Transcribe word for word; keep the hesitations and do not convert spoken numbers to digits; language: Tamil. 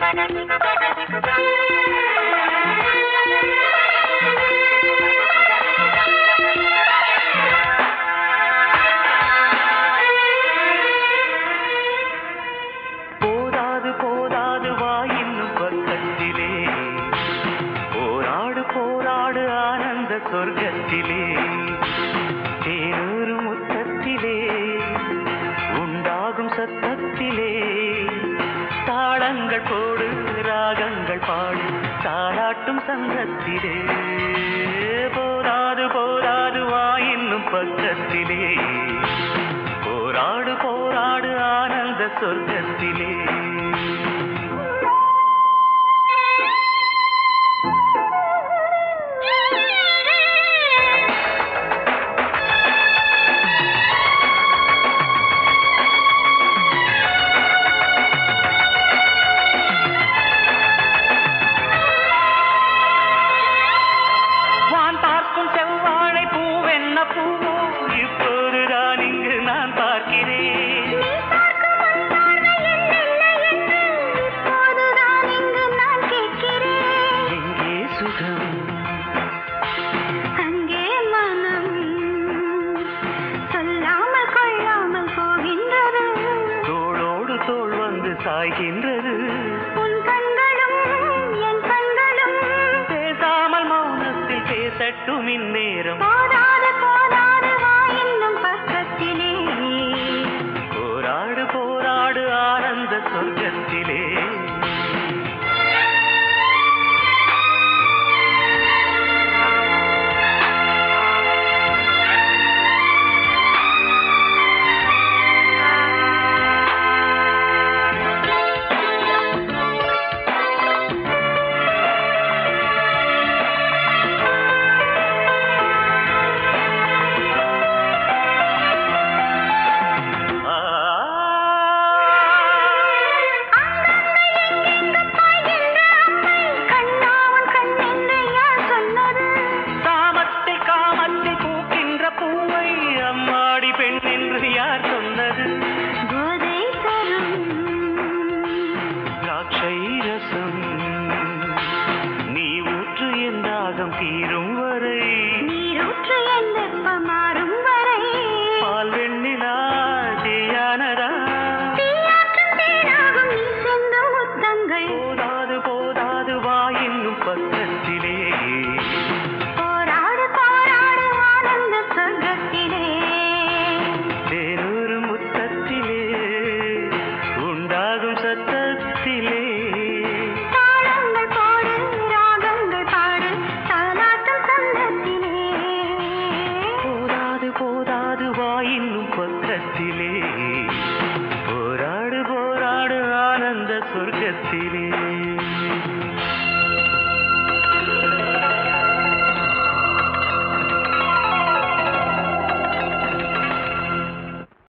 சொர்க்கத்திலே தேனூறு முத்தத்திலே உண்டாகும் சத்தத்திலே தாளங்கள் போடு ராகங்கள் பாடு தாளாட்டும் சங்கத்திலே போராடு போராடு வா இன்னும் பக்கத்திலே போராடு போராடு ஆனந்த சொர்க்கத்திலே சாய்கின்றது உன் கண்களும் என் கண்களும் பேசாமல் மௌனத்தில் பேசட்டும் இந்நேரம் போராடு போராடு வா இன்னும் பக்கத்திலே போராடு போராடு ஆனந்த சொர்க்கத்திலே நீ ஊற்று என் தாகம் தீரும் வரை நீரூற்று என்ன